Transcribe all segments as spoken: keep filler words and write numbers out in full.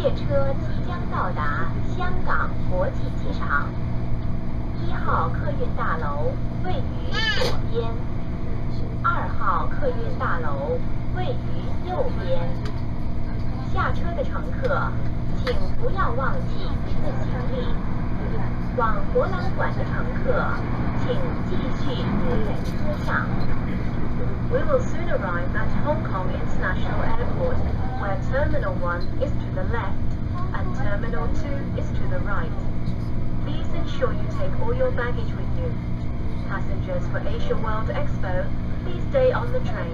列车即将到达香港国际机场。一号客运大楼位于左边，二号客运大楼位于右边。下车的乘客，请不要忘记您的行李。往博览馆的乘客，请继续留在车上。We will soon arrive at Hong Kong International Airport, where Terminal one is to the left and Terminal two is to the right. Please ensure you take all your baggage with you. Passengers for Asia World Expo, please stay on the train.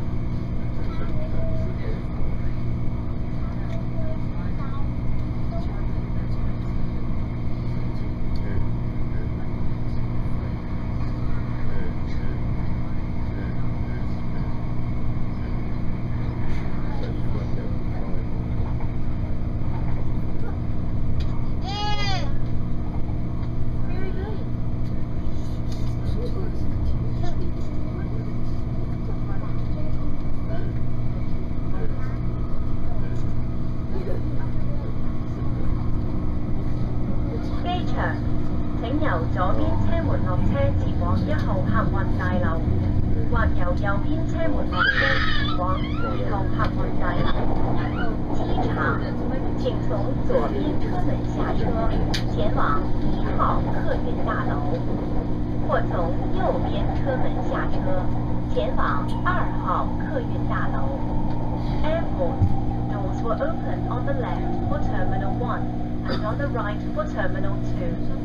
請由左邊車門落車前往一號客運大樓，或由右邊車門落車前往二號客運大樓。機場，請從左邊車門下車，前往一號客運大樓，或從右邊車門下車，前往二號客運大樓。Airport doors were open on the left for Terminal one and on the right for Terminal two.